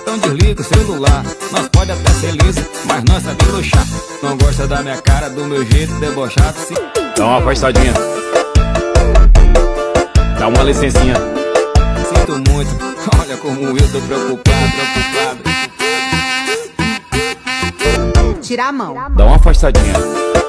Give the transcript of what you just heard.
então desliga o celular. Nós pode até ser liso, mas nós sabe luxar. Não gosta da minha cara, do meu jeito debochado, sim. Dá uma afastadinha. Dá uma licencinha. Sinto muito, olha como eu tô preocupado. Tira a mão. Dá uma afastadinha.